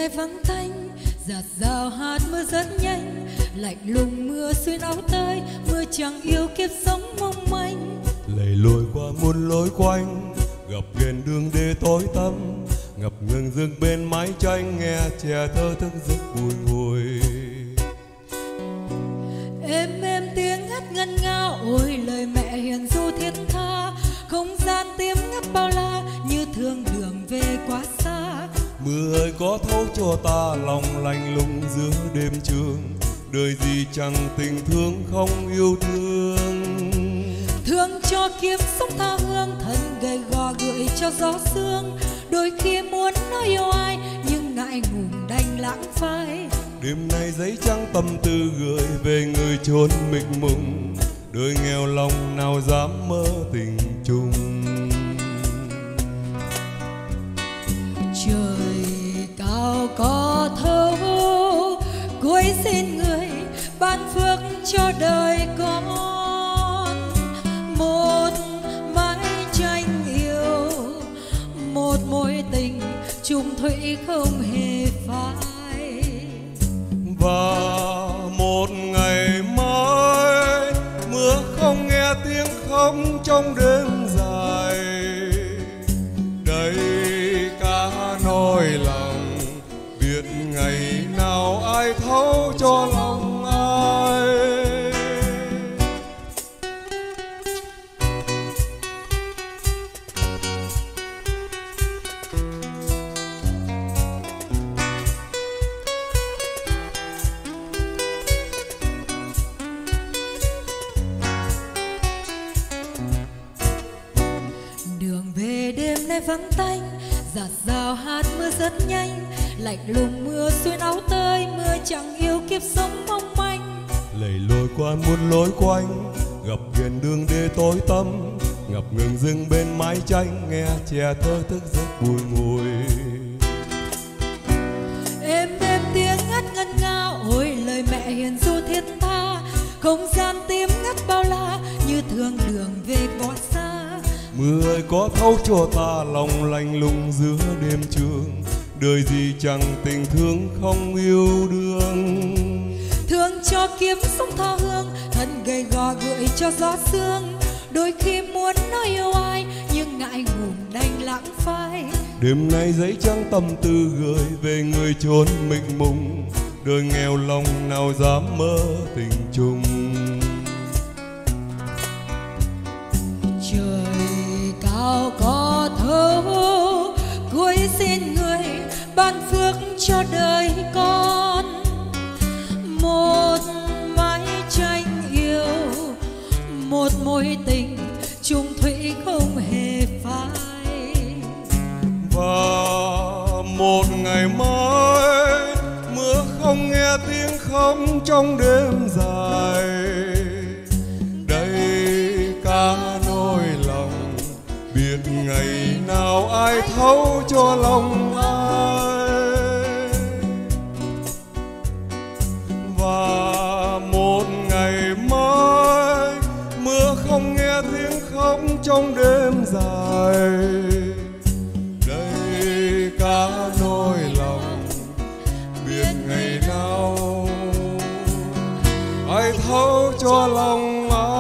nay vắng tanh, giạt rào hạt mưa rất nhanh, lạnh lùng mưa xuyên áo tơi, mưa chẳng yêu kiếp sống mong manh. Lầy lội qua muôn lối quanh, gặp ghiền đường đê tối tăm, ngập ngừng rừng bên mái tranh, nghe trẻ thơ thức giấc bùi ngùi. Êm tiếng hát ngân nga, ôi lời mẹ hiền ru thiết tha, không gian tiếng ngắt bao la, như thương đường về quá xa. Mưa ơi có thấu cho ta lòng lạnh lùng giữa đêm trường, đời gì chẳng tình thương không yêu thương. Thương cho kiếp sống tha hương, thân gầy gò gửi cho gió sương, đôi khi muốn nói yêu ai nhưng ngại ngùng đành lãng phai. Đêm nay giấy trắng tâm tư gửi về người chốn mịt mùng, đời nghèo lòng nào dám mơ tình chung. Trời cao có thấu, cuối xin người ban phước cho đời con. Một mái tranh yêu, một mối tình chung thủy không hề phai. Và một ngày mai mưa không nghe tiếng khóc trong đêm dài, đây cả nỗi lòng biết ngày nào ai thấu cho lòng ai. Đường về đêm nay vắng tanh, giạt rào hạt mưa rất nhanh, lạnh lùng mưa xuyên áo tơi, mưa chẳng yêu kiếp sống mong manh. Lầy lội qua muôn lối quanh, gặp ghiền đường đê tối tăm, ngập ngừng rừng bên mái tranh, nghe trẻ thơ thức giấc bùi ngùi. Êm tiếng ngắt ngân nga, ôi lời mẹ hiền ru thiết tha, không gian tím ngắt bao la, như thương đường về quá xa. Mưa ơi có thấu cho ta lòng lạnh lùng giữa đêm trường, đời gì chẳng tình thương không yêu đương. Thương cho kiếp sống tha hương, thân gầy gò gửi cho gió sương, đôi khi muốn nói yêu ai nhưng ngại ngùng đành lãng phai. Đêm nay giấy trắng tâm tư gửi về người chốn mịt mùng, đời nghèo lòng nào dám mơ tình chung. Trời cao có thấu, cuối xin người ban phước cho đời con. Một mái tranh yêu, một mối tình chung thủy không hề phai. Và một ngày mai mưa không nghe tiếng khóc trong đêm dài, đây cả nỗi lòng biết ngày nào ai thấu cho lòng ai. Và một ngày mai mưa không nghe tiếng khóc trong đêm dài, đây cả nỗi lòng biết ngày nào ai thấu cho lòng ai.